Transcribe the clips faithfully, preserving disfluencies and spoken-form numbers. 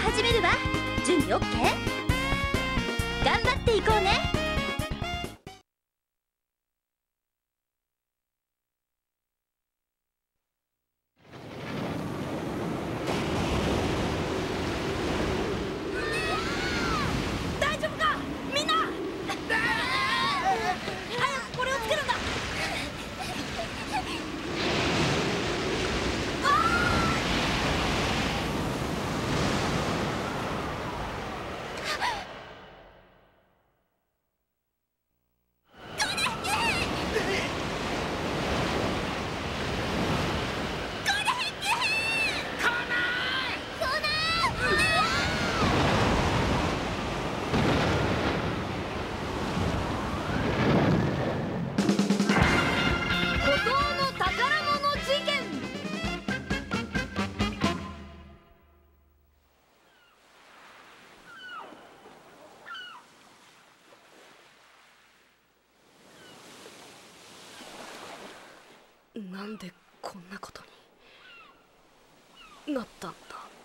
始めるわ。準備 オーケー？ 頑張っていこうね。大丈夫かみんな。早くこれをつけるんだ。なんでこんなことになったんだ。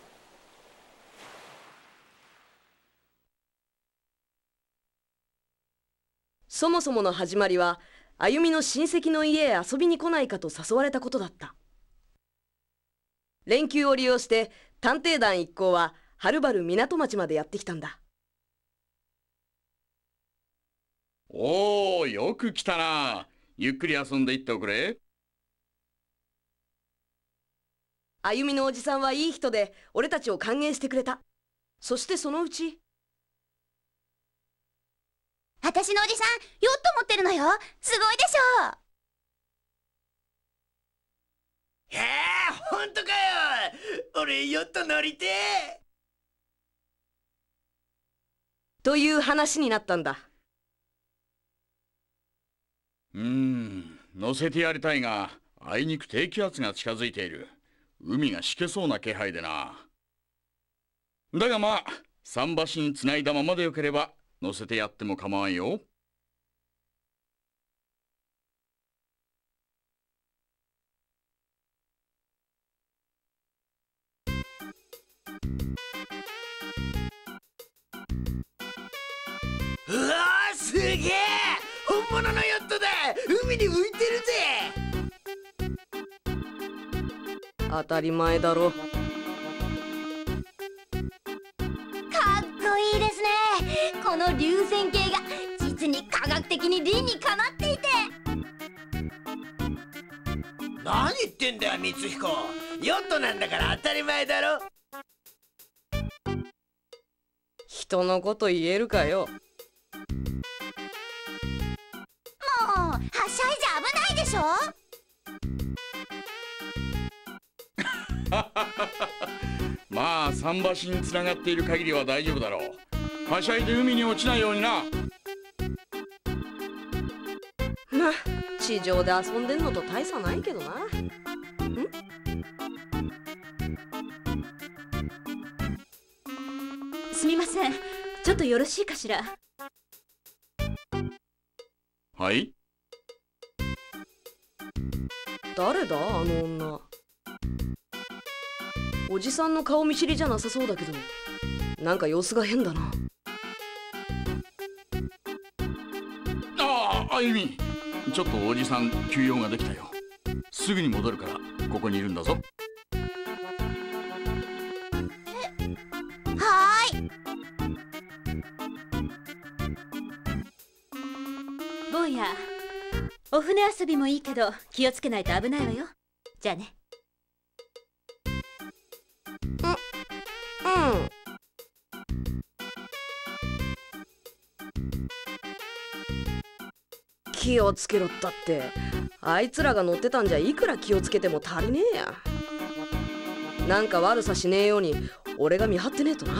そもそもの始まりは、あゆみの親戚の家へ遊びに来ないかと誘われたことだった。連休を利用して探偵団一行ははるばる港町までやってきたんだ。 おお、よく来たな。ゆっくり遊んでいっておくれ。 あゆみのおじさんはいい人で俺たちを歓迎してくれた。そしてそのうち、 私のおじさんヨット持ってるのよ。すごいでしょ。 へえ、ほんとかよ。俺ヨット乗りてえ。 という話になったんだ。 うーん、乗せてやりたいが、あいにく低気圧が近づいている。海がしけそうな気配でな。だがまあ、桟橋につないだままでよければ乗せてやっても構わんよ。 うわー、すげえ。本物のヨットだ。海に浮いてるぜ。 当たり前だろ。 かっこいいですね。この流線形が実に科学的に理にかなっていて。 何言ってんだよ光彦。ヨットなんだから当たり前だろ。 人のこと言えるかよ。 もうはしゃいじゃ危ないでしょ。 まあ桟橋につながっている限りは大丈夫だろう。はしゃいで海に落ちないようにな。 まあ地上で遊んでんのと大差ないけどな。ん？ すみません、ちょっとよろしいかしら。 はい。 誰だあの女。おじさんの顔見知りじゃなさそうだけど、なんか様子が変だな。 ああ、あゆみ、ちょっとおじさん休養ができたよ。すぐに戻るからここにいるんだぞ。 はーい。坊や、お船遊びもいいけど気をつけないと危ないわよ。じゃあね。 うん。気をつけろったって、あいつらが乗ってたんじゃいくら気をつけても足りねえや。なんか悪さしねえように俺が見張ってねえとな。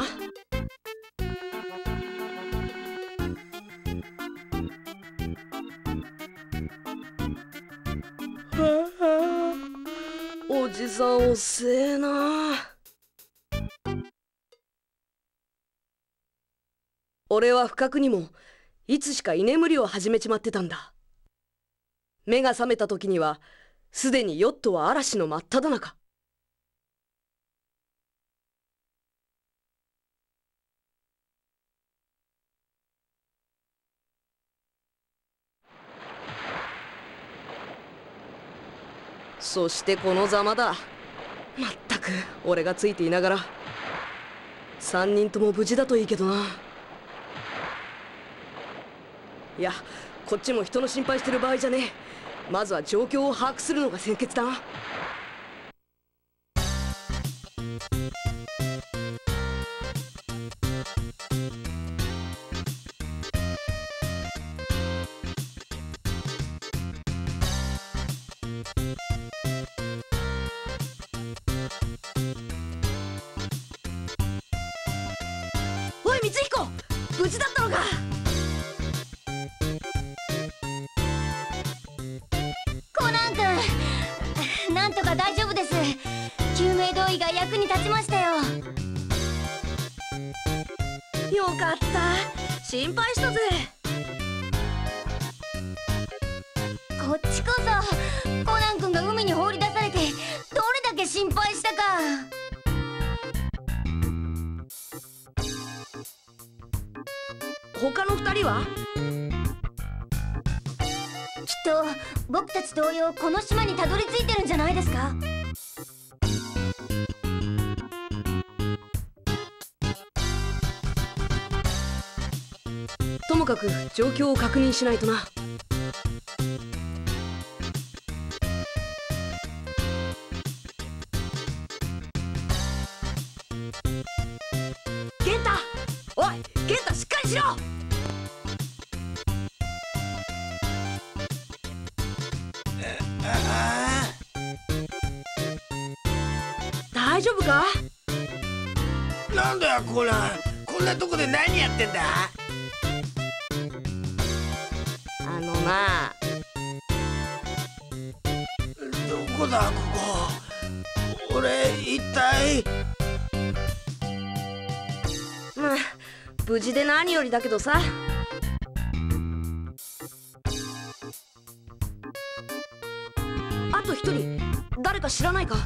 おじさん遅えな。俺は不覚にもいつしか居眠りを始めちまってたんだ。目が覚めた時にはすでにヨットは嵐の真っ只中。 そしてこのざまだ。まったく俺がついていながら。さんにんとも無事だといいけどな。いや、こっちも人の心配してる場合じゃねえ。まずは状況を把握するのが先決だな。おい光彦、無事だったのか。 コナン君、なんとか大丈夫です。救命胴衣が役に立ちましたよ。 よかった、心配したぜ。 こっちこそコナン君が海に放り出されてどれだけ心配したか。 他の二人は？ きっと僕たち同様この島にたどり着いてるんじゃないですか。 ともかく状況を確認しないとな。健太、おい健太、しっかりしろ。大丈夫か？ なんだよコナン、こんなとこで何やってんだ。 あのな、 どこだここ。俺一体。 まあ無事で何よりだけどさ。あと一人誰か知らないか？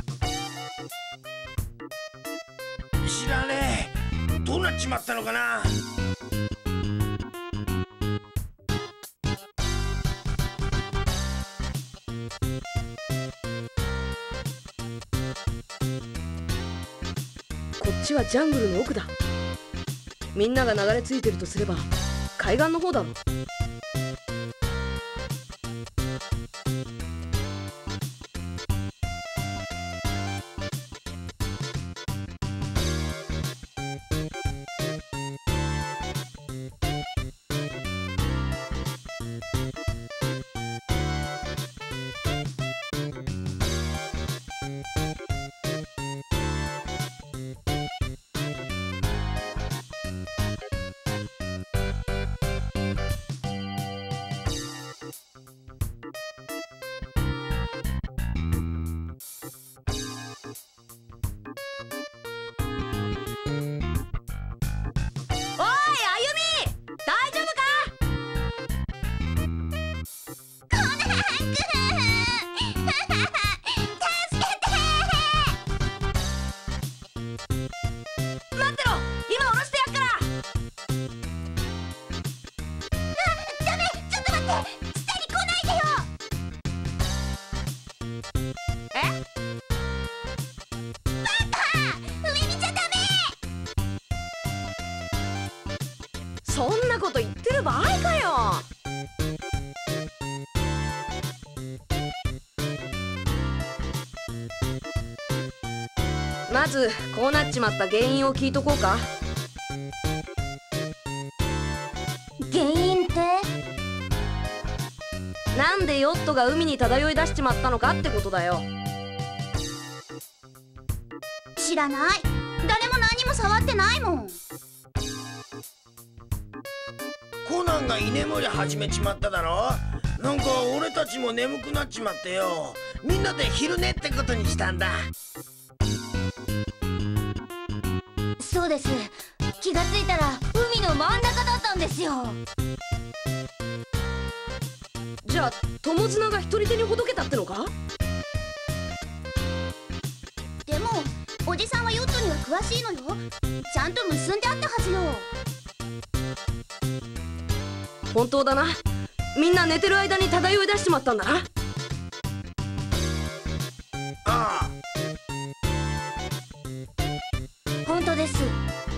知らねえ。どうなっちまったのかな。 こっちはジャングルの奥だ。みんなが流れ着いてるとすれば海岸の方だろ。そんなこと言ってる場合かよ。まずこうなっちまった原因を聞いとこうか。 原因って？ なんでヨットが海に漂い出しちまったのかってことだよ。 知らない。誰も何も触ってないもん。 コナンが居眠り始めちまっただろ。なんか俺たちも眠くなっちまってよ。みんなで昼寝ってことにしたんだ。 そうです。気がついたら海の真ん中だったんですよ。 じゃあ友綱が一人手にほどけたってのか？ でもおじさんはヨットには詳しいのよ。ちゃんと結んであったはずよ。 本当だな。みんな寝てる間に漂い出しちまったんだな。 です。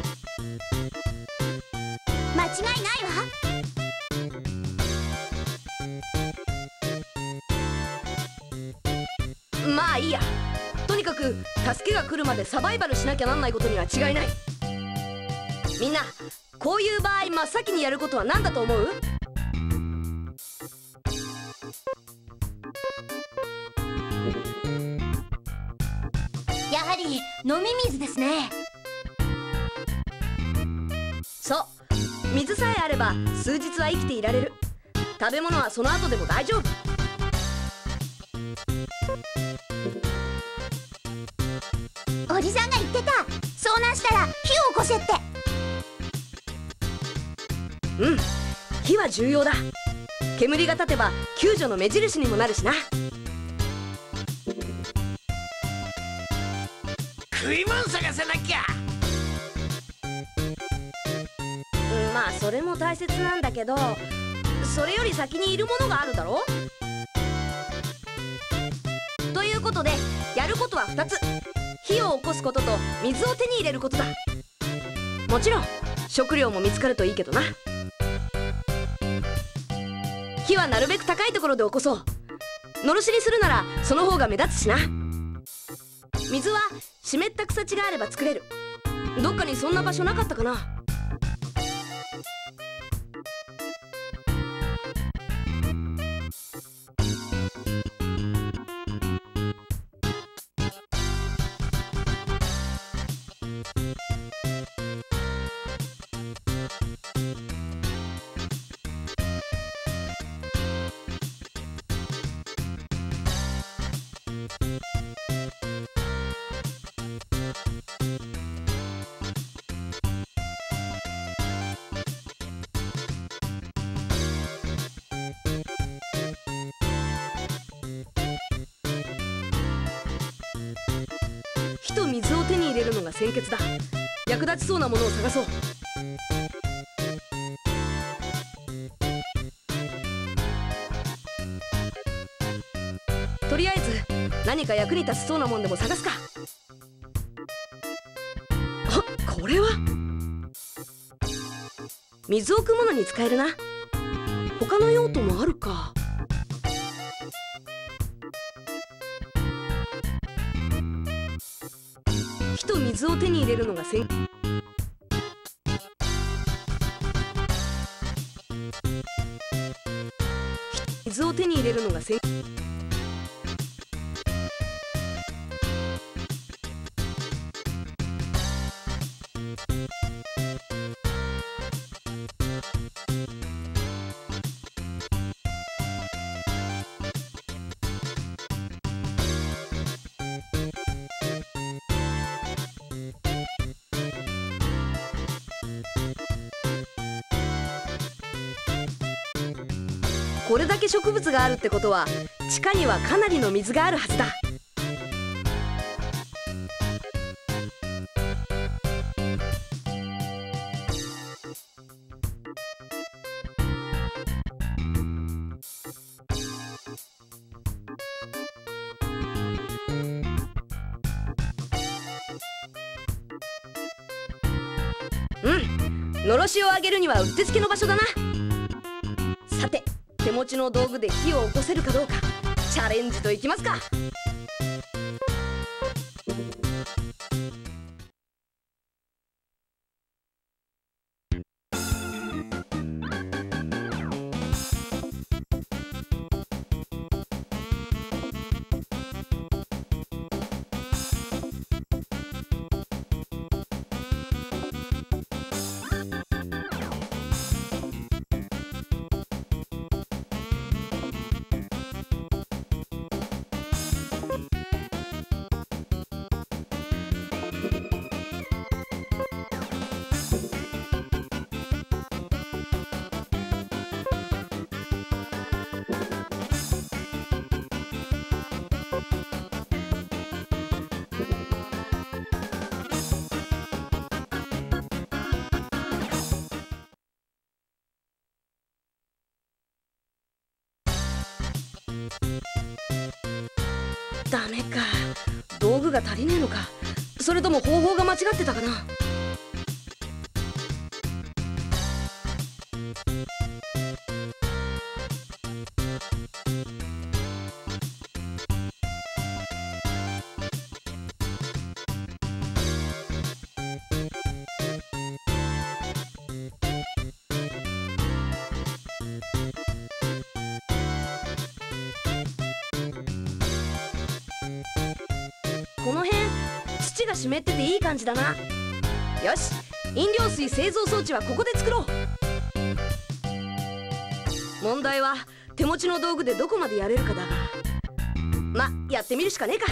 間違いないわ。 まあいいや。とにかく助けが来るまでサバイバルしなきゃなんないことには違いない。みんな、こういう場合真っ先にやることは何だと思う？ やはり飲み水ですね。 そう、水さえあれば数日は生きていられる。食べ物はその後でも大丈夫。 おじさんが言ってた、遭難したら火を起こせって。 うん、火は重要だ。煙が立てば救助の目印にもなるしな。 食い物探さなきゃ。 まあそれも大切なんだけど、それより先にいるものがあるだろ。ということでやることはふたつ。火を起こすことと水を手に入れることだ。もちろん食料も見つかるといいけどな。火はなるべく高いところで起こそう。のろしにするならその方が目立つしな。水は湿った草地があれば作れる。どっかにそんな場所なかったかな。火と水を手に入れるのが先決だ。役立ちそうなものを探そう。とりあえず何か役に立ちそうなもんでも探すか。あ、これは水を汲むものに使えるな。他の用途もあるか。火と水を手に入れるのが先水を手に入れるのが先これだけ植物があるってことは地下にはかなりの水があるはずだ。うん、のろしをあげるにはうってつけの場所だな。さて、手持ちの道具で火を起こせるかどうかチャレンジといきますか。ダメか。道具が足りねえのか。それとも方法が間違ってたかな。 この辺土が湿ってていい感じだな。よし、飲料水製造装置はここで作ろう。問題は手持ちの道具でどこまでやれるかだが、ま、やってみるしかねえか。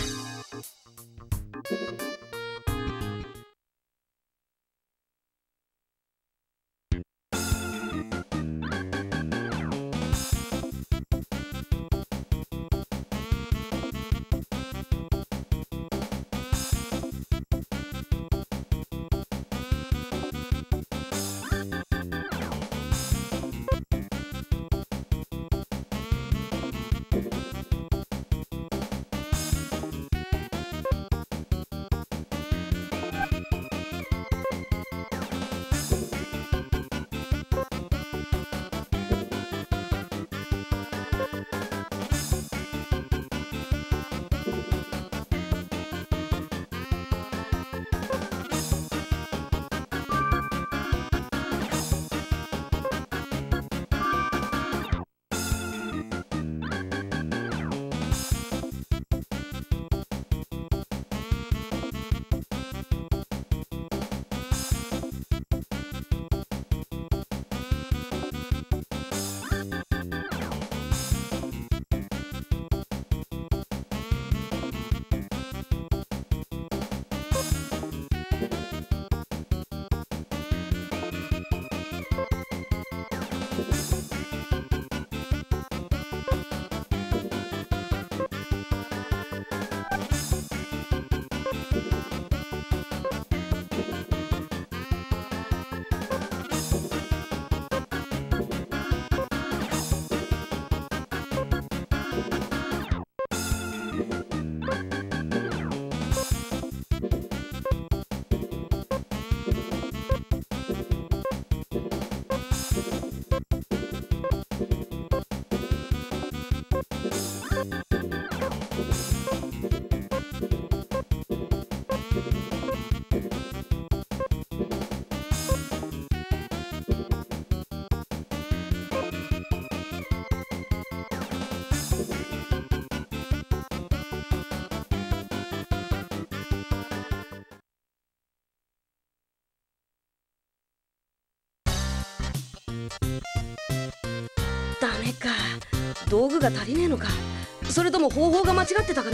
ダメか、道具が足りねえのか、それとも方法が間違ってたかな。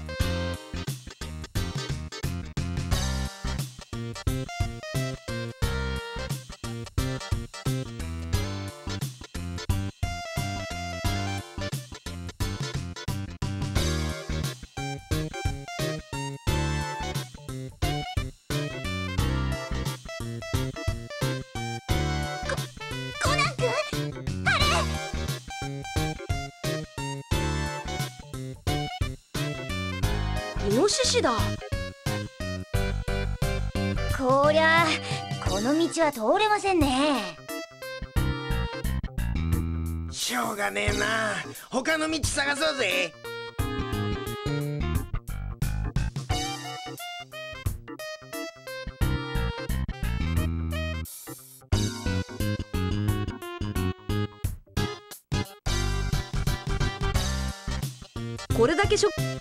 コナン君、あれイノシシだ。 こりゃこの道は通れませんね。 しょうがねえな、他の道探そうぜ。 これだけしょ